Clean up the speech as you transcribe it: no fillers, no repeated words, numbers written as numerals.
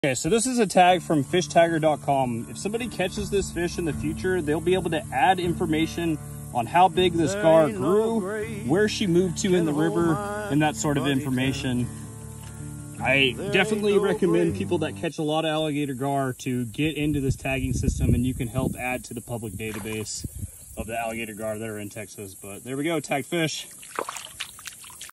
Okay, so this is a tag from Fishtagger.com. If somebody catches this fish in the future, they'll be able to add information on how big this gar grew, where she moved to in the river, and that sort of information. I definitely recommend people that catch a lot of alligator gar to get into this tagging system, and you can help add to the public database of the alligator gar that are in Texas. But there we go, tagged fish.